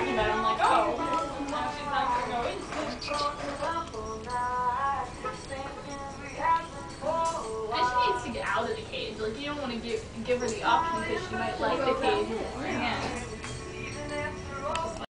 talking about it, I'm like, oh, now she's not going to go into it. And she needs to get out of the cage. Like, you don't want to give her the option because she might like the cage more. Yeah.